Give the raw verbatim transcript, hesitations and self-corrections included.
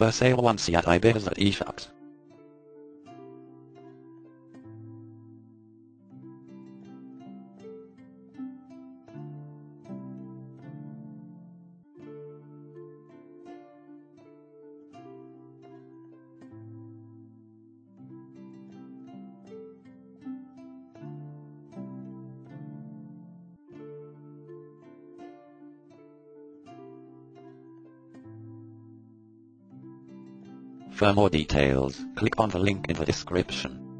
For sale once at Ibiza eShops. For more details, click on the link in the description.